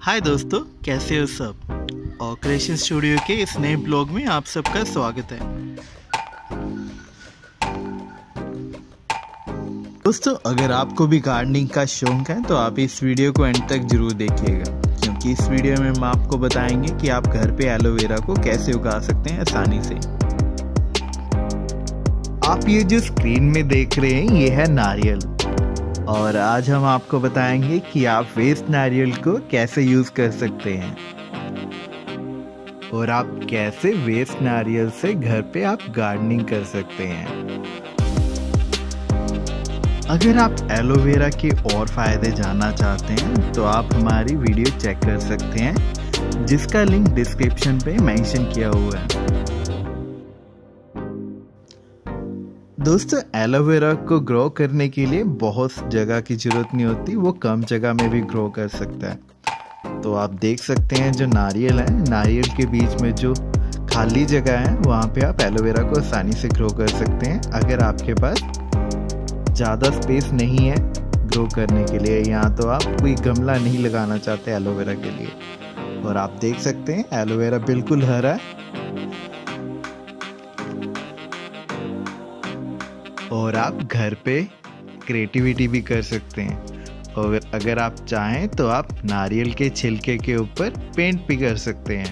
हाय दोस्तों, कैसे हो सब। और क्रिएशन स्टूडियो के इस नए ब्लॉग में आप सबका स्वागत है। दोस्तों, अगर आपको भी गार्डनिंग का शौक है तो आप इस वीडियो को एंड तक जरूर देखिएगा, क्योंकि इस वीडियो में हम आपको बताएंगे कि आप घर पे एलोवेरा को कैसे उगा सकते हैं आसानी से। आप ये जो स्क्रीन में देख रहे हैं ये है नारियल, और आज हम आपको बताएंगे कि आप वेस्ट नारियल को कैसे यूज कर सकते हैं और आप कैसे वेस्ट नारियल से घर पे आप गार्डनिंग कर सकते हैं। अगर आप एलोवेरा के और फायदे जानना चाहते हैं तो आप हमारी वीडियो चेक कर सकते हैं, जिसका लिंक डिस्क्रिप्शन पे मेंशन किया हुआ है। दोस्तों, एलोवेरा को ग्रो करने के लिए बहुत जगह की जरूरत नहीं होती, वो कम जगह में भी ग्रो कर सकता है। तो आप देख सकते हैं जो नारियल है, नारियल के बीच में जो खाली जगह है वहाँ पे आप एलोवेरा को आसानी से ग्रो कर सकते हैं। अगर आपके पास ज़्यादा स्पेस नहीं है ग्रो करने के लिए, यहाँ तो आप कोई गमला नहीं लगाना चाहते एलोवेरा के लिए, और आप देख सकते हैं एलोवेरा बिल्कुल हरा है और आप घर पे क्रिएटिविटी भी कर सकते हैं। और अगर आप चाहें तो आप नारियल के छिलके के ऊपर पेंट भी कर सकते हैं,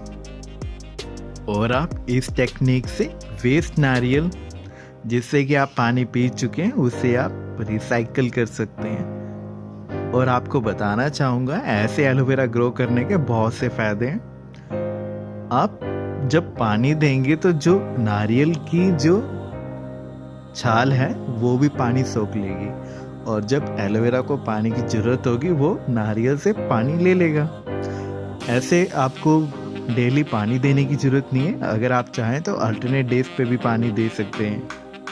और आप इस टेक्निक से वेस्ट नारियल जिससे कि आप पानी पी चुके हैं उसे आप रिसाइकल कर सकते हैं। और आपको बताना चाहूँगा, ऐसे एलोवेरा ग्रो करने के बहुत से फायदे हैं। आप जब पानी देंगे तो जो नारियल की जो छाल है वो भी पानी सोख लेगी, और जब एलोवेरा को पानी की जरूरत होगी वो नारियल से पानी ले लेगा। ऐसे आपको डेली पानी देने की जरूरत नहीं है। अगर आप चाहें तो अल्टरनेट डेज पे भी पानी दे सकते हैं,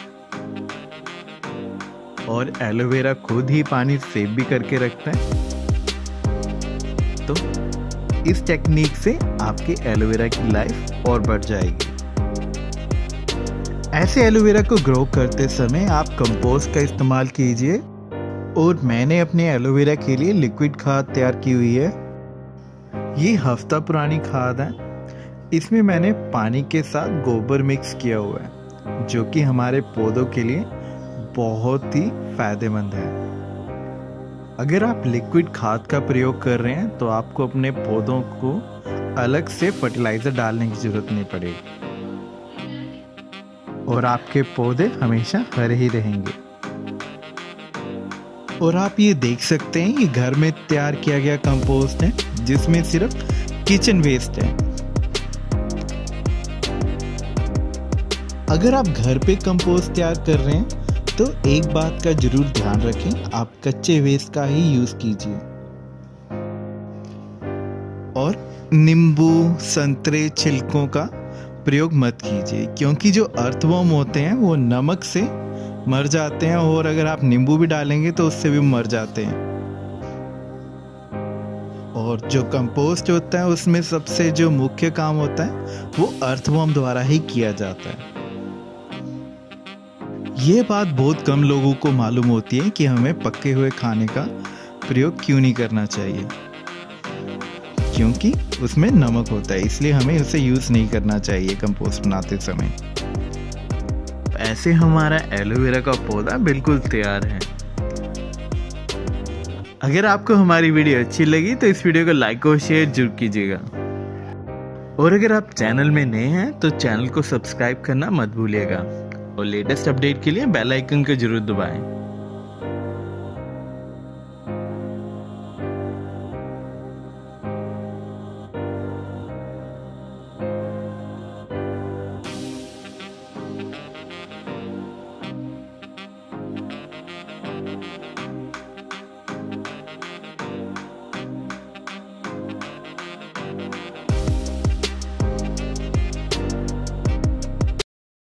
और एलोवेरा खुद ही पानी सेव भी करके रखता है। तो इस टेक्निक से आपके एलोवेरा की लाइफ और बढ़ जाएगी। ऐसे एलोवेरा को ग्रो करते समय आप कंपोस्ट का इस्तेमाल कीजिए, और मैंने अपने एलोवेरा के लिए लिक्विड खाद तैयार की हुई है। ये हफ्ता पुरानी खाद है। इसमें मैंने पानी के साथ गोबर मिक्स किया हुआ है, जो कि हमारे पौधों के लिए बहुत ही फायदेमंद है। अगर आप लिक्विड खाद का प्रयोग कर रहे हैं तो आपको अपने पौधों को अलग से फर्टिलाइजर डालने की जरूरत नहीं पड़ेगी, और आपके पौधे हमेशा हरे ही रहेंगे। और आप ये देख सकते हैं ये घर में तैयार किया गया कंपोस्ट है, जिसमें सिर्फ किचन वेस्ट है। अगर आप घर पे कंपोस्ट तैयार कर रहे हैं तो एक बात का जरूर ध्यान रखें, आप कच्चे वेस्ट का ही यूज कीजिए। और नींबू, संतरे छिलकों का प्रयोग मत कीजिए, क्योंकि जो अर्थवर्म होते हैं वो नमक से मर जाते हैं, और अगर आप नींबू भी डालेंगे तो उससे भी मर जाते हैं। और जो कंपोस्ट होता है उसमें सबसे जो मुख्य काम होता है वो अर्थवर्म द्वारा ही किया जाता है। ये बात बहुत कम लोगों को मालूम होती है कि हमें पके हुए खाने का प्रयोग क्यों नहीं करना चाहिए, क्योंकि उसमें नमक होता है, इसलिए हमें उसे यूज नहीं करना चाहिए कंपोस्ट बनाते समय। ऐसे हमारा एलोवेरा का पौधा बिल्कुल तैयार है। अगर आपको हमारी वीडियो अच्छी लगी तो इस वीडियो को लाइक और शेयर जरूर कीजिएगा, और अगर आप चैनल में नए हैं तो चैनल को सब्सक्राइब करना मत भूलिएगा, और लेटेस्ट अपडेट के लिए बेल आइकन को जरूर दबाएं।